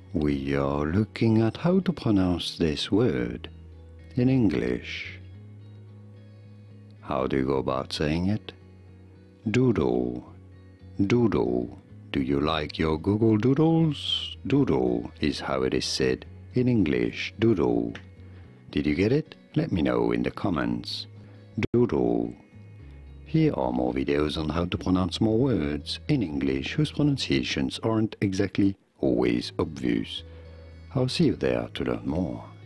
We are looking at how to pronounce this word in English. How do you go about saying it? Doodle. Doodle. Do you like your Google Doodles? Doodle is how it is said in English. Doodle. Did you get it? Let me know in the comments. Doodle. Here are more videos on how to pronounce more words in English whose pronunciations aren't exactly always obvious. I'll see you there to learn more.